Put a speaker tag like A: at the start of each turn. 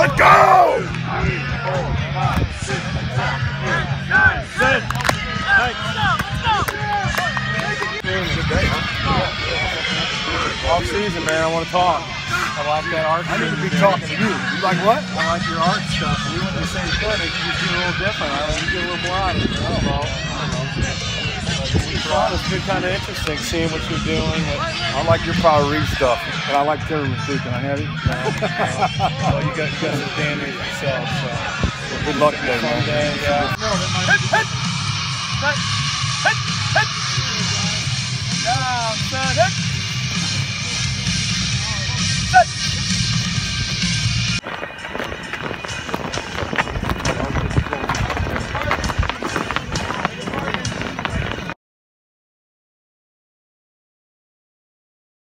A: Let's go!
B: Off season, man, I want to talk. I like that art.
A: I need to be talking to you. You like what?
B: I like your art stuff. We went to the same clinic. You just do a little different. You get a little more out of it. It's been kind of interesting seeing what you're doing.
A: I like your Power Read stuff, and I like Timberman too. Can I have you?
B: Well, you got some damage yourself. So.
A: Good luck today, man.
B: Down, son.